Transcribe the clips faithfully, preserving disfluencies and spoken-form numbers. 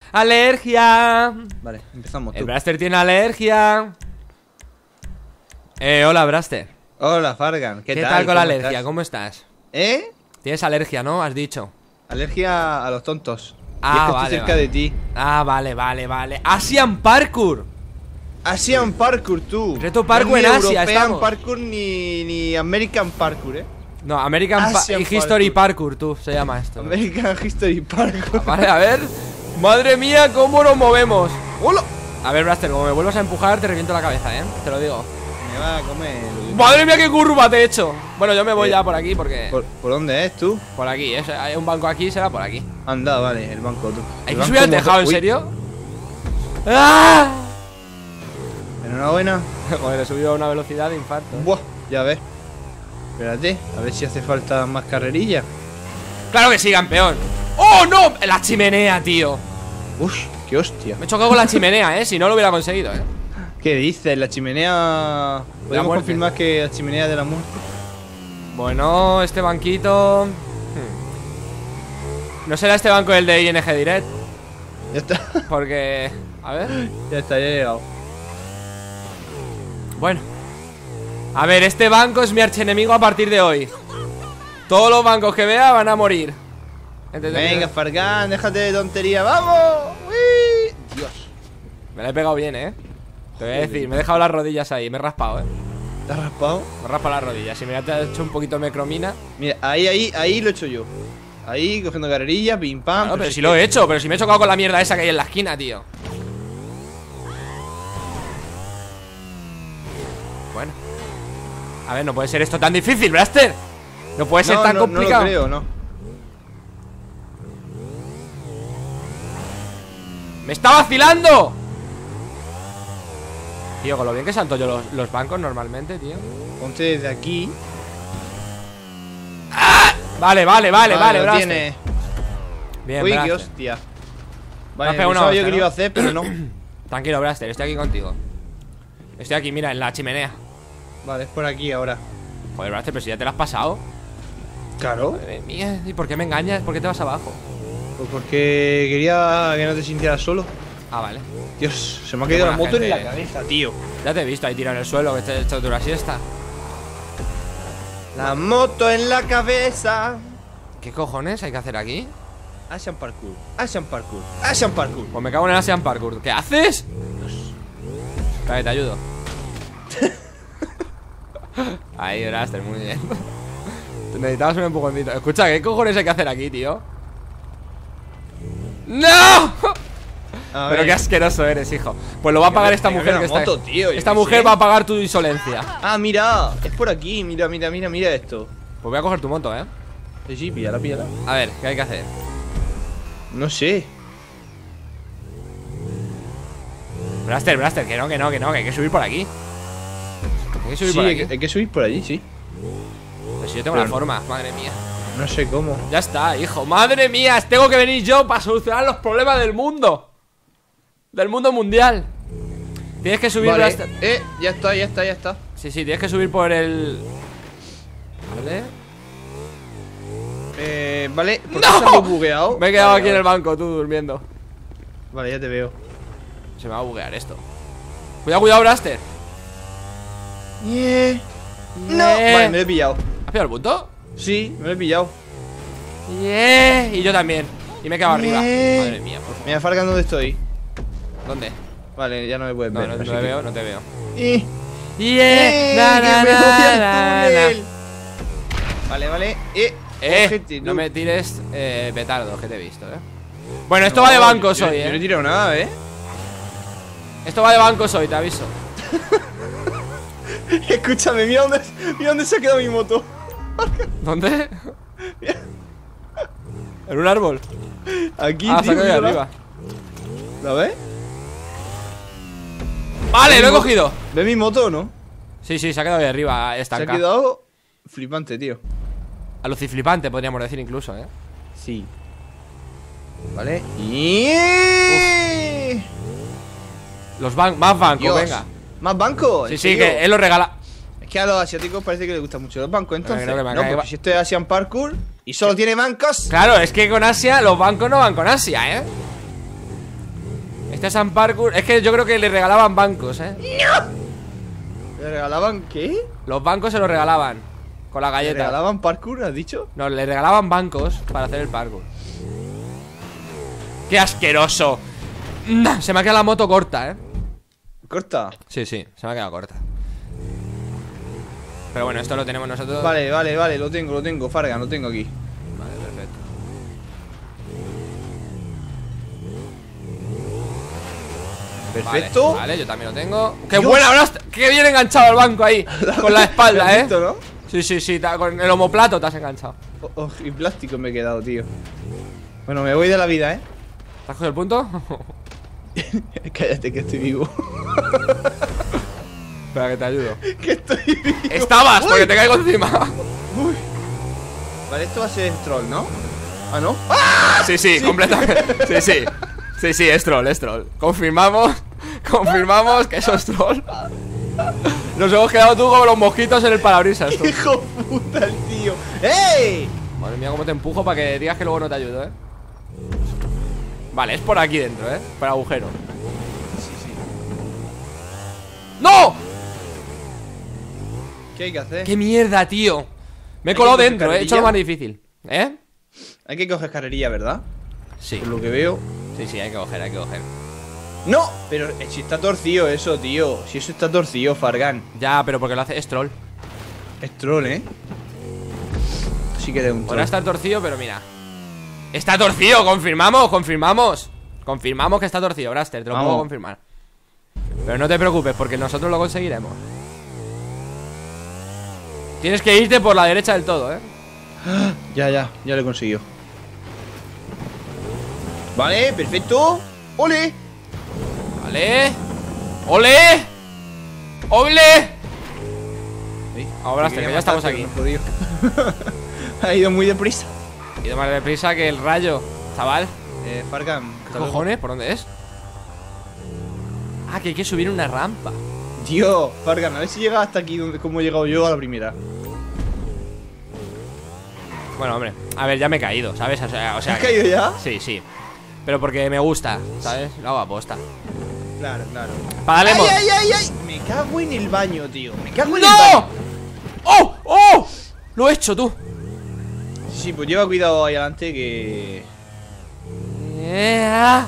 ¡Alergia! Vale, empezamos tú. El Braster tiene alergia. Eh, hola, Braster. Hola, Fargan. ¿Qué, ¿Qué tal? tal con la ¿Cómo alergia? estás? ¿Cómo estás? ¿Eh? Tienes alergia, ¿no? Has dicho. Alergia a los tontos. Ah, y es que vale, estoy cerca vale. de ti. Ah, vale, vale, vale. Asian Parkour. Asian Parkour, tú. Reto Parkour no es en ni Asia, European estamos. Parkour ni, ni American Parkour, eh. No, American pa Asian History Parkour, tú, se llama esto. American History Parkour. Vale, a ver. Madre mía, cómo nos movemos. ¡Hola! A ver, Braster, como me vuelvas a empujar, te reviento la cabeza, ¿eh? Te lo digo. Me va a comer. Madre mía, qué curva te he hecho. Bueno, yo me voy Eh, ya por aquí porque... ¿Por, por dónde es tú? Por aquí, ¿eh? Hay un banco aquí, será por aquí. Anda, vale, el banco tú. ¿Hay El que banco subir al motor- tejado, en Uy, serio? ¡Ah! Enhorabuena. Joder, he subido a una velocidad de infarto. Buah, ya ves. Espérate, a ver si hace falta más carrerillas. ¡Claro que sí, campeón! ¡Oh, no! La chimenea, tío. Uf, qué hostia. Me he chocado con la chimenea, ¿eh? Si no lo hubiera conseguido, ¿eh? ¿Qué dices? La chimenea. ¿Podemos muerte. confirmar que la chimenea de la muerte? Bueno, este banquito... Hmm. No será este banco el de I N G Direct. Ya está. Porque... A ver... Ya está, ya he llegado. Bueno. A ver, este banco es mi archienemigo a partir de hoy. Todos los bancos que vea van a morir. ¿Entendés? Venga, Fargan, déjate de tontería, ¡vamos! ¡Uy! Dios. Me la he pegado bien, ¿eh? Te voy a decir, me he dejado las rodillas ahí, me he raspado, ¿eh? ¿Te has raspado? Me he raspado las rodillas. Y me he hecho un poquito de mecromina. Mira, ahí, ahí, ahí lo he hecho yo. Ahí, cogiendo carrerilla, pim pam. Claro, pero es si que- lo he hecho, pero si me he chocado con la mierda esa que hay en la esquina, tío. Bueno. A ver, no puede ser esto tan difícil, Braster. No puede ser no, tan no, complicado. No lo creo, no. ¡Me está vacilando! Tío, con lo bien que salto yo los, los bancos normalmente, tío. Ponte desde aquí. Vale, vale, vale, vale, lo Braster. tienes. Bien, Uy, qué Braster. hostia. has Vale, pegado una pensaba yo hostia, que lo ¿no? iba a hacer, pero no. Tranquilo, Braster, estoy aquí contigo. Estoy aquí, mira, en la chimenea. Vale, es por aquí ahora. Joder, Braster, pero si ya te lo has pasado. Claro. Madre mía, ¿y por qué me engañas? ¿Por qué te vas abajo? Pues porque quería que no te sintieras solo. Ah, vale. Dios, se me ha caído la buena moto en gente. la cabeza, tío. Ya te he visto ahí tirado en el suelo, que te he hecho una siesta. La moto en la cabeza. ¿Qué cojones hay que hacer aquí? Asian Parkour, Asian Parkour, Asian Parkour. Pues me cago en el Asian Parkour. ¿Qué haces? Vale, te ayudo. Ahí, Braster, muy bien. Necesitabas un empujoncito. Escucha, ¿qué cojones hay que hacer aquí, tío? ¡No! A Pero ver. qué asqueroso eres, hijo. Pues lo va a pagar esta mujer que está. moto, tío, yo Esta qué mujer sé. va a pagar tu insolencia. Ah, mira, es por aquí, mira, mira, mira, mira esto. Pues voy a coger tu moto, ¿eh? Sí, sí, píllala, píllala. A ver, ¿qué hay que hacer? No sé. Braster, Braster, que no, que no, que no, que hay que subir por aquí. Hay que subir Sí, por hay aquí. que, hay que subir por allí, sí. Pues si yo tengo Pero la no. forma, madre mía. No sé cómo. Ya está, hijo, madre mía. Tengo que venir yo para solucionar los problemas del mundo. Del mundo mundial. Tienes que subir, Vale, Braster. eh, ya está, ya está, ya está. Sí, sí, tienes que subir por el... Vale. Eh, vale, ¿por ¡No! qué estás bugueado? Me he quedado Vale, aquí en el vale. banco, tú durmiendo. Vale, ya te veo. Se me va a buguear esto. Cuidado, cuidado, Braster. Yeah. No, Yeah. vale, me lo he pillado. ¿Has pillado el punto? Sí, me lo he pillado. Yeah. Y yo también. Y me he quedado arriba. Yeah. Madre mía, por favor. Mira, Fargan, ¿dónde estoy? ¿Dónde? Vale, ya no me puedes No, ver. no, no así te que- veo, no te veo. Eh, Yeah. eh, Na, que na, me voy na, al na, túnel. na. Vale, vale. Eh, Eh, ojete, no tú. me tires eh, petardos, que te he visto, eh. Bueno, esto No, va de bancos yo- hoy, Yo no he eh. tirado nada, eh. Esto va de bancos hoy, te aviso. Escúchame, mira dónde, mira dónde se ha quedado mi moto. ¿Dónde? En un árbol. Aquí, Ah, tío, se ha caído de mírala. arriba. ¿La ves? Vale, lo he cogido. ¿Ves mi moto o no? Sí, sí, se ha quedado de arriba, Se ha estancado. quedado flipante, tío. Aluciflipante, podríamos decir incluso, eh. Sí. Vale. Y... Los bancos, más bancos, Dios. venga. ¿Más bancos? Sí, ¿En sí, serio? que él lo regala. Es que a los asiáticos parece que les gustan mucho los bancos, entonces. creo que me no, cae- porque si esto es Asian Parkour y solo tiene bancos. Claro, es que con Asia, los bancos no van con Asia, eh. Este es un parkour. Es que yo creo que le regalaban bancos, eh. ¿Le regalaban qué? Los bancos se los regalaban con la ¿Le galleta. regalaban parkour, has dicho? No, le regalaban bancos para hacer el parkour. ¡Qué asqueroso! Nah, se me ha quedado la moto corta, eh. Corta. Sí, sí, se me ha quedado corta. Pero bueno, esto lo tenemos nosotros. Vale, vale, vale, lo tengo, lo tengo, Fargan, lo tengo aquí. Vale, perfecto. Perfecto. Vale, vale, yo también lo tengo. ¡Qué Dios. buena! Blast! ¡Qué bien enganchado el banco ahí! Con la espalda, ¿Has eh. visto, no? Sí, sí, sí, ta- con el homoplato te has enganchado. Oh, oh, y plástico me he quedado, tío. Bueno, me voy de la vida, ¿eh? ¿Te has cogido el punto? Cállate que estoy vivo. Espera que te ayudo. Que estoy vivo. Estabas, porque Uy. te caigo encima. Uy. Vale, esto va a ser troll, ¿no? Ah, ¿no? Sí, sí, completamente. Sí, sí. Sí, sí, es troll, es troll. Confirmamos, confirmamos que eso es troll. Nos hemos quedado tú como los mosquitos en el parabrisas, tú. Hijo puta el tío. ¡Ey! Madre mía, cómo te empujo para que digas que luego no te ayudo, eh. Vale, es por aquí dentro, eh. Por agujero. Sí, sí. ¡No! ¿Qué hay que hacer? ¡Qué mierda, tío! Me he Hay colado que coger dentro, eh. He hecho lo carrerilla. más difícil. ¿Eh? Hay que coger carrerilla, ¿verdad? Sí. Por lo que veo. Sí, sí, hay que coger, hay que coger. ¡No! Pero eh, si está torcido eso, tío. Si eso está torcido, Fargan. Ya, pero porque lo hace es troll. Es troll, ¿eh? Sí que de un troll. Podrá estar torcido, pero mira. ¡Está torcido! ¡Confirmamos! ¡Confirmamos! Confirmamos que está torcido, Braster, te lo Vamos. puedo confirmar. Pero no te preocupes, porque nosotros lo conseguiremos. Tienes que irte por la derecha del todo, ¿eh? Ya, ya, ya lo he conseguido. Vale, perfecto. ¡Ole! Vale. ¡Ole! ¡Ole! Ey, Ahora, me que quería ya estamos matar, aquí. pero me he jodido. Ha ido muy deprisa. Y de más deprisa que el rayo, chaval. Eh, Fargan. ¿Qué hasta luego. cojones? ¿Por dónde es? Ah, que hay que subir una rampa. Tío, Fargan, a ver si llega hasta aquí donde, como he llegado yo a la primera. Bueno, hombre, a ver, ya me he caído, ¿sabes? O sea, o sea ¿Has que- caído ya? Sí, sí. Pero porque me gusta, ¿sabes? Lo hago aposta. Claro, claro. Para darle ¡Ay, mo- ay, ay, ay! Me cago en el baño, tío. Me cago en el baño. ¡No! ¡Oh! ¡Oh! Lo he hecho, tú. Sí, sí, pues lleva cuidado ahí adelante que... ¡Ea!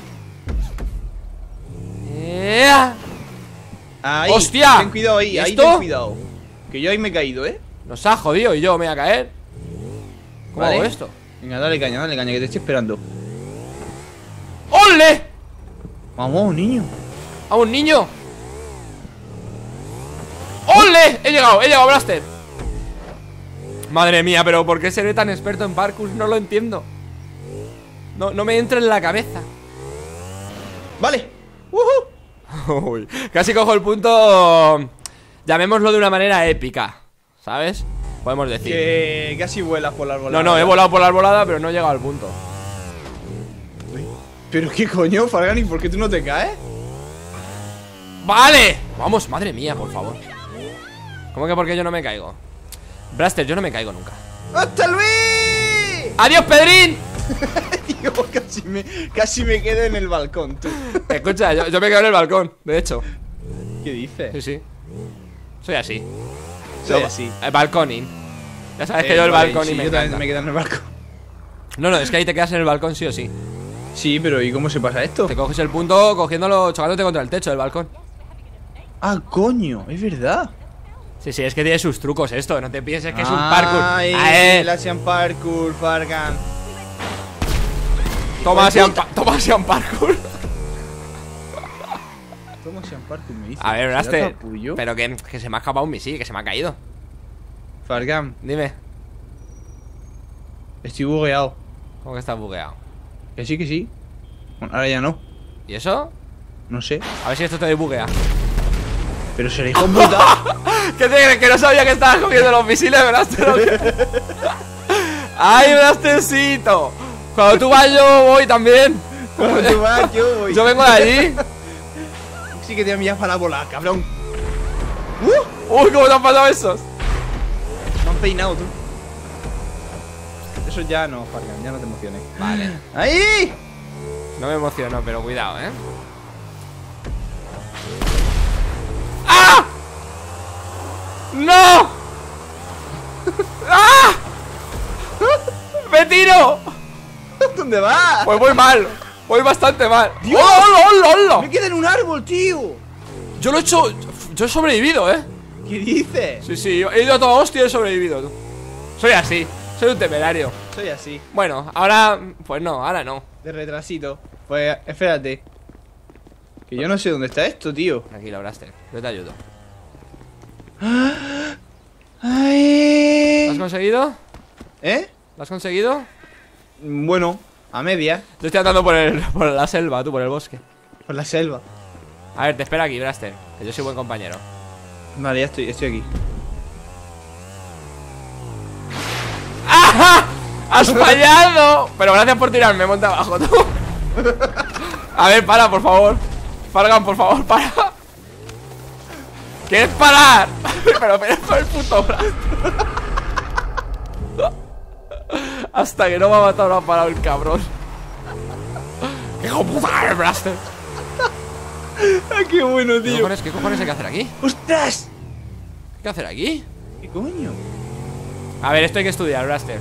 ¡Ea! Ahí, ¡Hostia! ten cuidado ahí, ¿Y ahí esto? ten cuidado. Que yo ahí me he caído, ¿eh? Nos ha jodido y yo me voy a caer. ¿Cómo Vale. hago esto? Venga, dale caña, dale caña, que te estoy esperando. ¡Ole! Vamos, niño. ¡A un niño! ¡Ole! He llegado, he llegado, Blaster. Madre mía, pero ¿por qué seré tan experto en parkour? No lo entiendo. No, no me entra en la cabeza. Vale. ¡Woohoo! Uy, casi cojo el punto. Llamémoslo de una manera épica, ¿sabes? Podemos decir. Que casi vuelas por la arbolada. No, no, he volado por la arbolada, pero no he llegado al punto. Pero qué coño, Fargani, ¿por qué tú no te caes? ¡Vale! Vamos, madre mía, por favor. ¿Cómo que por qué yo no me caigo? Blaster, yo no me caigo nunca. ¡Hasta Luis! ¡Adiós, Pedrín! Tío, casi me, casi me quedo en el balcón, tú. Escucha, yo, yo me quedo en el balcón, de hecho. ¿Qué dices? Sí, sí. Soy así. Soy Yo- así. El balconing. Ya sabes que Eh, yo el vale, balcón sí, y me yo también encanta. me quedo en el balcón. No, no, es que ahí te quedas en el balcón sí o sí. Sí, pero ¿y cómo se pasa esto? Te coges el punto cogiéndolo, chocándote contra el techo del balcón. Ah, coño, es verdad. Sí, sí, es que tiene sus trucos esto. No te pienses que es un Ay, parkour. A el ver, Asian Parkour, Fargan. toma de Asian, puta. pa- toma Asian Parkour. ¿Cómo Asian Parkour me dice? A ver, ¿Será Blaster. capullo? Pero que, que se me ha escapado un misil, que se me ha caído. Fargan, Dime, estoy bugueado. ¿cómo que estás bugueado? Que sí, que sí. Bueno, ahora ya no. ¿Y eso? No sé. A ver si esto te desbuguea. Pero será hijo de puta. ¿Qué te crees? ¿Que no sabía que estabas cogiendo los misiles, Blaster? ¿O qué? ¡Ay, Blastercito! Cuando tú vas yo voy también. Cuando tú vas, yo voy. Yo vengo de allí. Sí que te envías para la bola, cabrón. Uy, ¿cómo te han pasado esos? Me han peinado, tú. Eso ya no, Fargan, ya no te emociones. Vale. ¡Ahí! No me emociono, pero cuidado, ¿eh? ¡Ah! ¡No! ¡Ah! ¡Me tiro! ¿Dónde vas? Pues voy mal. Voy bastante mal. ¡Dios! ¡Hola, hola, hola! Me queda en un árbol, tío. Yo lo he hecho. Yo he sobrevivido, ¿eh? ¿Qué dices? Sí, sí, he ido a toda hostia y he sobrevivido, tú. Soy así, soy un temerario. Soy así, Bueno, ahora. Pues no, ahora no. de retrasito. Pues espérate. Que yo no sé dónde está esto, tío. Tranquilo, Braster, yo te ayudo. Ay. ¿Lo has conseguido? ¿Eh? ¿Lo has conseguido? Bueno, a media. Yo estoy andando por, el, por la selva, tú, por el bosque. Por la selva. A ver, te espero aquí, Braster, que yo soy buen compañero. Vale, ya estoy, estoy aquí. ¡Ah! ¡Has fallado! Pero gracias por tirarme, monte abajo, tú. A ver, para, por favor. Fargan, por favor, para. ¿Quieres parar? Pero pero por el puto Braster. Hasta que no me ha matado, no ha parado el cabrón. ¡Qué hijo de puta el Braster! ¡Ah, qué bueno, ¿Qué tío! cojones, ¿Qué cojones hay que hacer aquí? ¡Ostras! ¿Qué hay que hacer aquí? ¿Qué coño? A ver, esto hay que estudiar, Braster.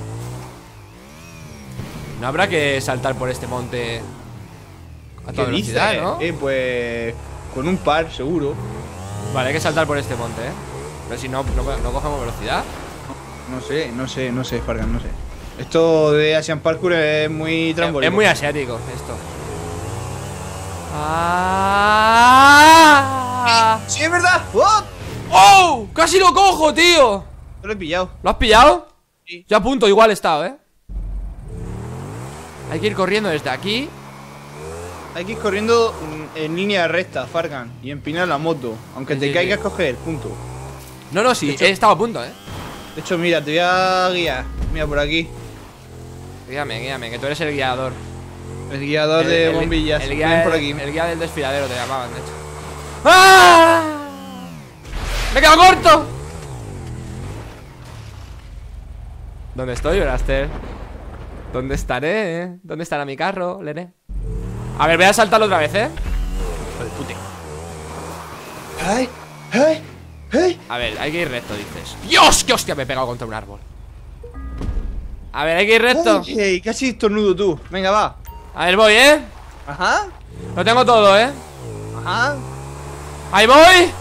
No habrá que saltar por este monte a toda ¿Qué velocidad, dices? ¿no? Eh, pues... Con un par, seguro. Vale, hay que saltar por este monte, ¿eh? Pero si no, no, no cogemos velocidad. No sé, no sé, no sé, Fargan, no sé. Esto de Asian Parkour es muy Es, trambólico. es muy asiático esto. ¡Ah! ¡Sí, es verdad! ¡Oh! ¡Oh! ¡Casi lo cojo, tío! No lo he pillado. ¿Lo has pillado? Sí. Ya a punto, igual he estado, ¿eh? Hay que ir corriendo desde aquí. Hay que ir corriendo mm, en línea recta, Fargan, y empinar la moto. Aunque Sí, te sí, caigas, sí. coger, punto. No, no, sí, De hecho- he estado a punto, ¿eh? De hecho, mira, te voy a guiar. Mira, por aquí. Guíame, guíame, que tú eres el guiador. El guiador El- de el- bombillas. El, Ven guía, por aquí. el guía del desfiladero te llamaban, de hecho. ¡Ah! ¡Me quedo corto! ¿Dónde estoy, Braster? ¿Dónde estaré? eh? ¿Dónde estará mi carro, Lene? A ver, voy a saltarlo otra vez, ¿eh? ¡Ay! ¡Ay! ¡Ay! A ver, hay que ir recto, dices. ¡Dios! ¡Qué hostia! Me he pegado contra un árbol. A ver, hay que ir recto. ¡Ay! Casi estornudo tú. Venga, va. A ver, voy, ¿eh? Ajá. Lo tengo todo, ¿eh? Ajá. ¡Ahí voy!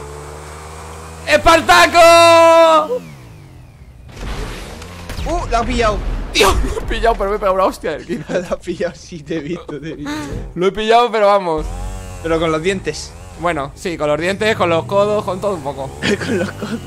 ¡Espartaco! ¡Uh! La has pillado. Tío, lo he pillado, pero me he pegado una hostia del quinto. La has pillado, sí, te he visto, te he visto. Lo he pillado, pero vamos. Pero con los dientes. Bueno, sí, con los dientes, con los codos, con todo un poco. Con los codos.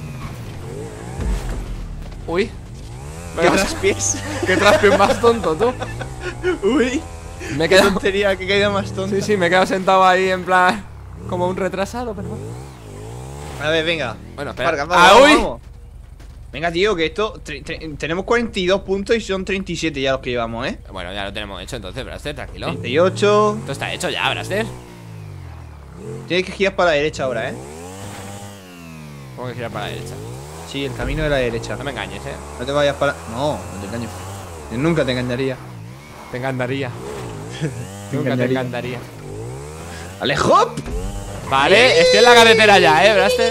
Uy. ¿Qué Venga, traspiés? qué traspiés más tonto, tú. Uy. Me he Qué quedado. tontería, qué caída más tonta. Sí, sí, me he quedado sentado ahí en plan. Como un retrasado, pero bueno. A ver, venga. Bueno, espera. Fargan, vamos, ¡Ah, vamos, uy! vamos. Venga, tío, que esto. tre- tre- tenemos cuarenta y dos puntos y son treinta y siete ya los que llevamos, ¿eh? Bueno, ya lo tenemos hecho entonces, Braster, tranquilo. treinta y ocho. Esto está hecho ya, Braster. Tienes que girar para la derecha ahora, ¿eh? Tengo que girar para la derecha. Sí, el camino de la derecha. No me engañes, eh. No te vayas para. No, no te engaño. Yo nunca te engañaría. Te encantaría. Te Nunca te encantaría. encantaría. ¡Alejo! Vale, estoy en la carretera ya, eh, Braster.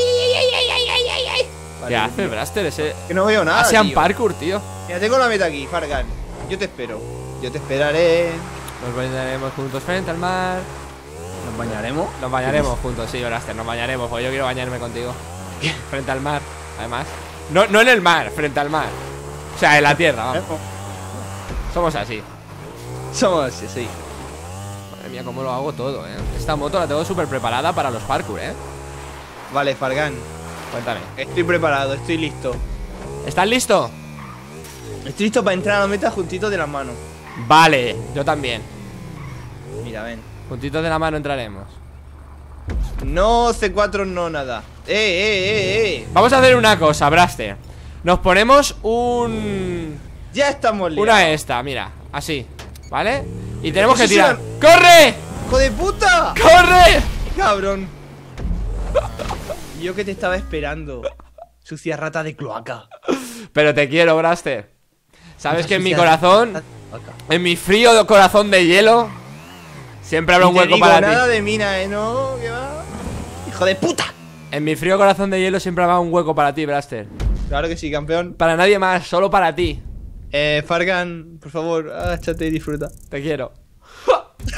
¿Qué Vale, hace, Braster? Ese. que no veo nada. Asian tío. Parkour, tío. Mira, tengo la meta aquí, Fargan. Yo te espero. Yo te esperaré. Nos bañaremos juntos frente al mar. Nos bañaremos. Nos bañaremos juntos, sí, Braster, nos bañaremos, porque yo quiero bañarme contigo. Frente al mar, además. No, no en el mar, frente al mar. O sea, en la tierra, vamos. Somos así. Somos así, sí. Madre mía, cómo lo hago todo, eh. Esta moto la tengo súper preparada para los parkour, eh. Vale, Fargan. Cuéntame. Estoy preparado, estoy listo. ¿Estás listo? Estoy listo para entrar a la meta juntito de las manos. Vale, yo también. Mira, ven. Juntitos de la mano entraremos. No C cuatro, no nada. Eh, eh, eh, eh. Vamos a hacer una cosa, Braster. Nos ponemos un... Ya estamos liados. Una esta, mira, así, ¿vale? Y tenemos que Eso tirar. es ¡Corre! ¡Hijo de puta! ¡Corre! Cabrón. Yo que te estaba esperando. Sucia rata de cloaca. Pero te quiero, Braster. Sabes Esa que en mi sucia corazón rata- En mi frío corazón de hielo siempre habrá un hueco para ti. Nada de mina, ¿eh? No, ¿qué va? ¡Hijo de puta! En mi frío corazón de hielo siempre habrá un hueco para ti, Braster. Claro que sí, campeón. Para nadie más, solo para ti. Eh, Fargan, por favor, agáchate y disfruta. Te quiero.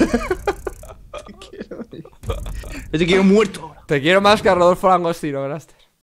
Te quiero. Yo te quiero muerto ahora. Te quiero más que a Rodolfo Langostino, Braster.